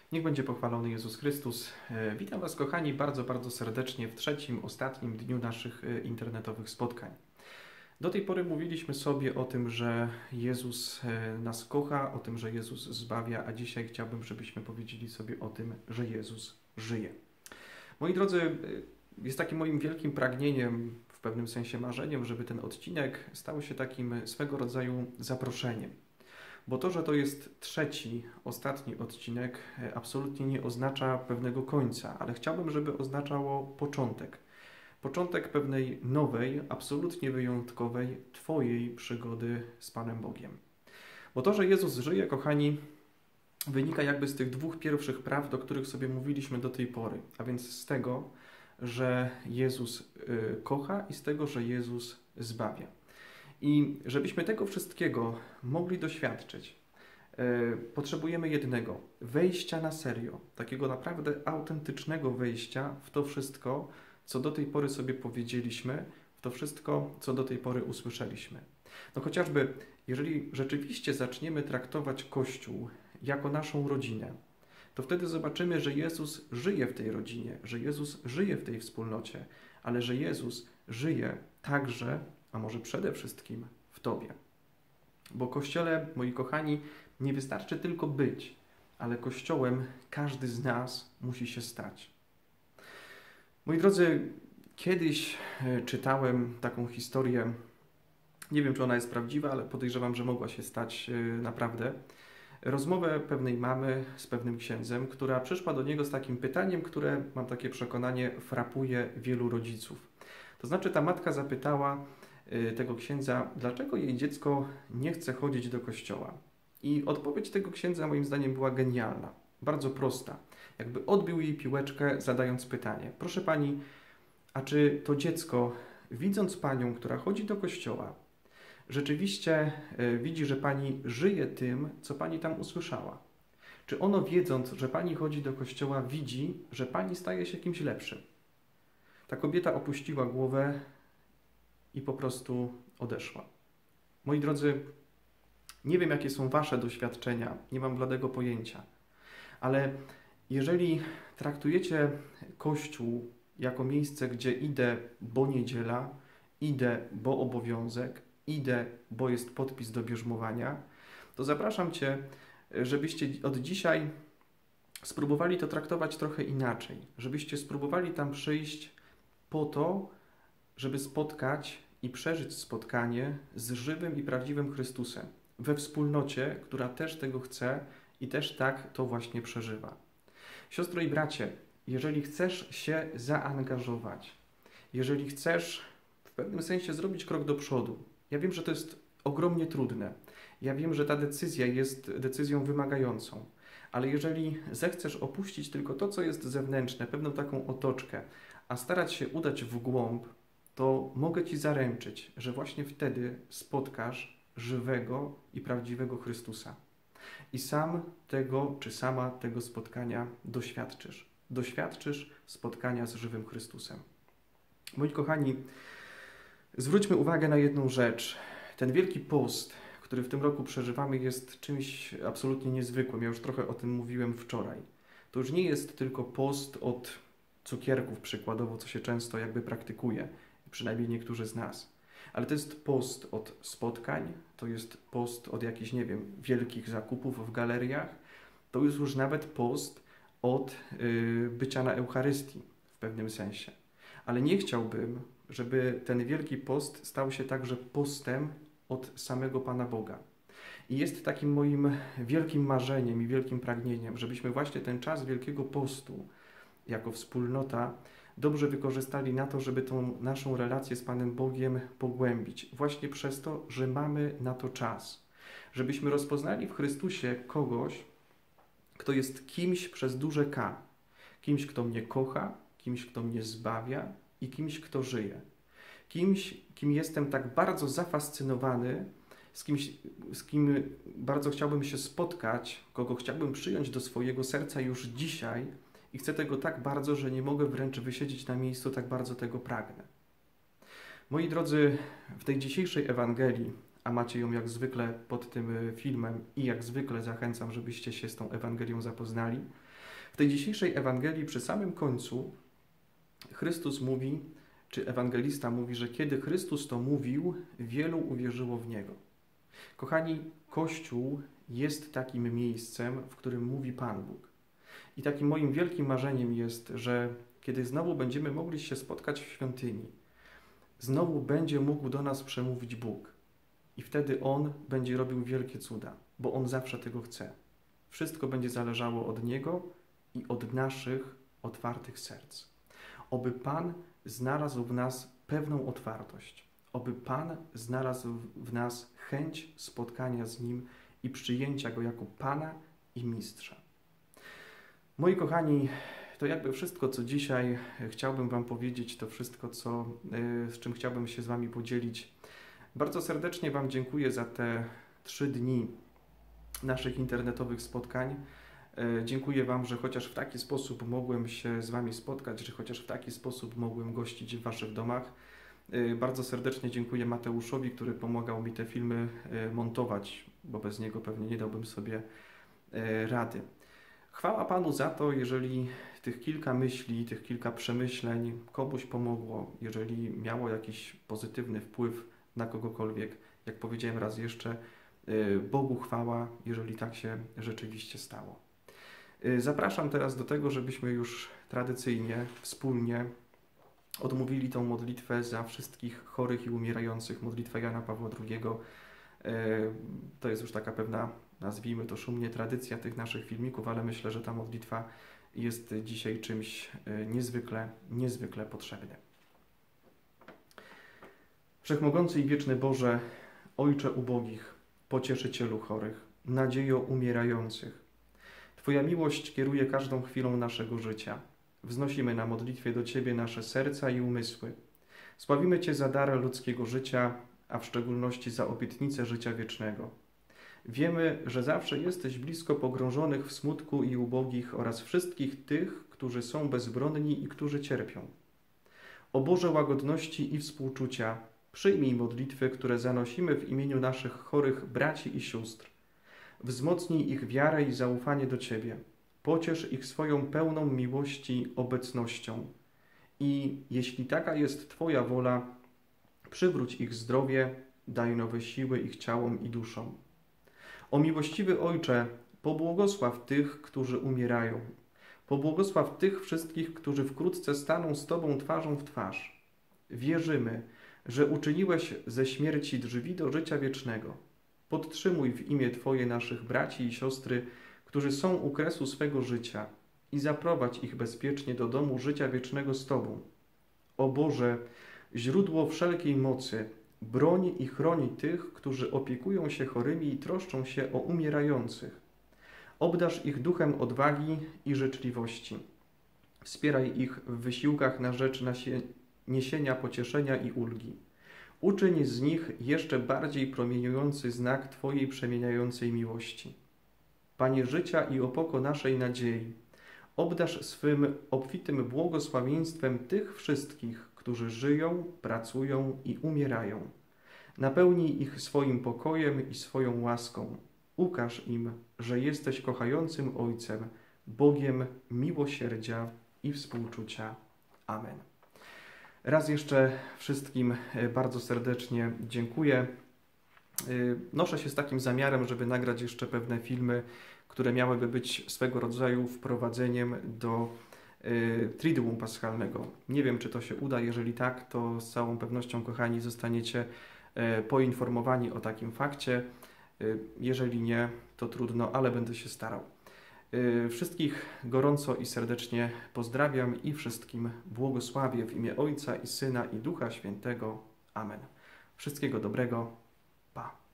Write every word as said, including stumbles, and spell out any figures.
Niech będzie pochwalony Jezus Chrystus. E, Witam Was, kochani, bardzo, bardzo serdecznie w trzecim, ostatnim dniu naszych e, internetowych spotkań. Do tej pory mówiliśmy sobie o tym, że Jezus e, nas kocha, o tym, że Jezus zbawia, a dzisiaj chciałbym, żebyśmy powiedzieli sobie o tym, że Jezus żyje. Moi drodzy, e, jest takim moim wielkim pragnieniem, w pewnym sensie marzeniem, żeby ten odcinek stał się takim swego rodzaju zaproszeniem. Bo to, że to jest trzeci, ostatni odcinek, absolutnie nie oznacza pewnego końca, ale chciałbym, żeby oznaczało początek. Początek pewnej nowej, absolutnie wyjątkowej Twojej przygody z Panem Bogiem. Bo to, że Jezus żyje, kochani, wynika jakby z tych dwóch pierwszych prawd, o których sobie mówiliśmy do tej pory, a więc z tego, że Jezus kocha i z tego, że Jezus zbawia. I żebyśmy tego wszystkiego mogli doświadczyć, yy, potrzebujemy jednego, wejścia na serio, takiego naprawdę autentycznego wejścia w to wszystko, co do tej pory sobie powiedzieliśmy, w to wszystko, co do tej pory usłyszeliśmy. No chociażby, jeżeli rzeczywiście zaczniemy traktować Kościół jako naszą rodzinę, to wtedy zobaczymy, że Jezus żyje w tej rodzinie, że Jezus żyje w tej wspólnocie, ale że Jezus żyje także, a może przede wszystkim w Tobie. Bo Kościele, moi kochani, nie wystarczy tylko być, ale Kościołem każdy z nas musi się stać. Moi drodzy, kiedyś czytałem taką historię, nie wiem, czy ona jest prawdziwa, ale podejrzewam, że mogła się stać naprawdę. Rozmowę pewnej mamy z pewnym księdzem, która przyszła do niego z takim pytaniem, które, mam takie przekonanie, frapuje wielu rodziców. To znaczy ta matka zapytała tego księdza, dlaczego jej dziecko nie chce chodzić do kościoła. I odpowiedź tego księdza moim zdaniem była genialna, bardzo prosta. Jakby odbił jej piłeczkę, zadając pytanie. Proszę pani, a czy to dziecko, widząc panią, która chodzi do kościoła, rzeczywiście widzi, że pani żyje tym, co pani tam usłyszała? Czy ono, wiedząc, że pani chodzi do kościoła, widzi, że pani staje się kimś lepszym? Ta kobieta opuściła głowę i po prostu odeszła. Moi drodzy, nie wiem, jakie są Wasze doświadczenia, nie mam bladego pojęcia, ale jeżeli traktujecie Kościół jako miejsce, gdzie idę, bo niedziela, idę, bo obowiązek, idę, bo jest podpis do bierzmowania, to zapraszam Cię, żebyście od dzisiaj spróbowali to traktować trochę inaczej, żebyście spróbowali tam przyjść po to, żeby spotkać i przeżyć spotkanie z żywym i prawdziwym Chrystusem we wspólnocie, która też tego chce i też tak to właśnie przeżywa. Siostro i bracie, jeżeli chcesz się zaangażować, jeżeli chcesz w pewnym sensie zrobić krok do przodu, ja wiem, że to jest ogromnie trudne, ja wiem, że ta decyzja jest decyzją wymagającą, ale jeżeli zechcesz opuścić tylko to, co jest zewnętrzne, pewną taką otoczkę, a starać się udać w głąb, to mogę Ci zaręczyć, że właśnie wtedy spotkasz żywego i prawdziwego Chrystusa. I sam tego, czy sama tego spotkania doświadczysz. Doświadczysz spotkania z żywym Chrystusem. Moi kochani, zwróćmy uwagę na jedną rzecz. Ten Wielki Post, który w tym roku przeżywamy, jest czymś absolutnie niezwykłym. Ja już trochę o tym mówiłem wczoraj. To już nie jest tylko post od cukierków, przykładowo, co się często jakby praktykuje, przynajmniej niektórzy z nas. Ale to jest post od spotkań, to jest post od jakichś, nie wiem, wielkich zakupów w galeriach, to jest już nawet post od yy, bycia na Eucharystii w pewnym sensie. Ale nie chciałbym, żeby ten Wielki Post stał się także postem od samego Pana Boga. I jest takim moim wielkim marzeniem i wielkim pragnieniem, żebyśmy właśnie ten czas Wielkiego Postu jako wspólnota dobrze wykorzystali na to, żeby tą naszą relację z Panem Bogiem pogłębić. Właśnie przez to, że mamy na to czas. Żebyśmy rozpoznali w Chrystusie kogoś, kto jest kimś przez duże K. Kimś, kto mnie kocha, kimś, kto mnie zbawia i kimś, kto żyje. Kimś, kim jestem tak bardzo zafascynowany, z kimś, z kim bardzo chciałbym się spotkać, kogo chciałbym przyjąć do swojego serca już dzisiaj, i chcę tego tak bardzo, że nie mogę wręcz wysiedzieć na miejscu, tak bardzo tego pragnę. Moi drodzy, w tej dzisiejszej Ewangelii a macie ją jak zwykle pod tym filmem i jak zwykle zachęcam, żebyście się z tą Ewangelią zapoznali. W tej dzisiejszej Ewangelii przy samym końcu Chrystus mówi, czy ewangelista mówi, że kiedy Chrystus to mówił, wielu uwierzyło w Niego. Kochani, Kościół jest takim miejscem, w którym mówi Pan Bóg. I takim moim wielkim marzeniem jest, że kiedy znowu będziemy mogli się spotkać w świątyni, znowu będzie mógł do nas przemówić Bóg. I wtedy On będzie robił wielkie cuda, bo On zawsze tego chce. Wszystko będzie zależało od Niego i od naszych otwartych serc. Oby Pan znalazł w nas pewną otwartość. Oby Pan znalazł w nas chęć spotkania z Nim i przyjęcia Go jako Pana i Mistrza. Moi kochani, to jakby wszystko, co dzisiaj chciałbym Wam powiedzieć, to wszystko, co, z czym chciałbym się z Wami podzielić. Bardzo serdecznie Wam dziękuję za te trzy dni naszych internetowych spotkań. Dziękuję Wam, że chociaż w taki sposób mogłem się z Wami spotkać, że chociaż w taki sposób mogłem gościć w Waszych domach. Bardzo serdecznie dziękuję Mateuszowi, który pomagał mi te filmy montować, bo bez niego pewnie nie dałbym sobie rady. Chwała Panu za to, jeżeli tych kilka myśli, tych kilka przemyśleń komuś pomogło, jeżeli miało jakiś pozytywny wpływ na kogokolwiek. Jak powiedziałem raz jeszcze, Bogu chwała, jeżeli tak się rzeczywiście stało. Zapraszam teraz do tego, żebyśmy już tradycyjnie, wspólnie odmówili tą modlitwę za wszystkich chorych i umierających, modlitwę Jana Pawła drugiego. To jest już taka pewna, nazwijmy to szumnie, tradycja tych naszych filmików, ale myślę, że ta modlitwa jest dzisiaj czymś niezwykle, niezwykle potrzebnym. Wszechmogący i wieczny Boże, Ojcze ubogich, Pocieszycielu chorych, nadziejo umierających, Twoja miłość kieruje każdą chwilą naszego życia. Wznosimy na modlitwie do Ciebie nasze serca i umysły. Sławimy Cię za dar ludzkiego życia, a w szczególności za obietnicę życia wiecznego. Wiemy, że zawsze jesteś blisko pogrążonych w smutku i ubogich oraz wszystkich tych, którzy są bezbronni i którzy cierpią. O Boże łagodności i współczucia, przyjmij modlitwy, które zanosimy w imieniu naszych chorych braci i sióstr. Wzmocnij ich wiarę i zaufanie do Ciebie. Pociesz ich swoją pełną miłości obecnością. I jeśli taka jest Twoja wola, przywróć ich zdrowie, daj nowe siły ich ciałom i duszom. O miłościwy Ojcze, pobłogosław tych, którzy umierają. Pobłogosław tych wszystkich, którzy wkrótce staną z Tobą twarzą w twarz. Wierzymy, że uczyniłeś ze śmierci drzwi do życia wiecznego. Podtrzymuj w imię Twoje naszych braci i siostry, którzy są u kresu swego życia i zaprowadź ich bezpiecznie do domu życia wiecznego z Tobą. O Boże, źródło wszelkiej mocy, broń i chroni tych, którzy opiekują się chorymi i troszczą się o umierających. Obdarz ich duchem odwagi i życzliwości. Wspieraj ich w wysiłkach na rzecz niesienia pocieszenia i ulgi. Uczyń z nich jeszcze bardziej promieniujący znak Twojej przemieniającej miłości. Panie życia i opoko naszej nadziei, obdarz swym obfitym błogosławieństwem tych wszystkich, którzy żyją, pracują i umierają. Napełnij ich swoim pokojem i swoją łaską. Ukaż im, że jesteś kochającym Ojcem, Bogiem miłosierdzia i współczucia. Amen. Raz jeszcze wszystkim bardzo serdecznie dziękuję. Noszę się z takim zamiarem, żeby nagrać jeszcze pewne filmy, które miałyby być swego rodzaju wprowadzeniem do Triduum Paschalnego. Nie wiem, czy to się uda. Jeżeli tak, to z całą pewnością, kochani, zostaniecie poinformowani o takim fakcie. Jeżeli nie, to trudno, ale będę się starał. Wszystkich gorąco i serdecznie pozdrawiam i wszystkim błogosławię w imię Ojca i Syna i Ducha Świętego. Amen. Wszystkiego dobrego. Pa.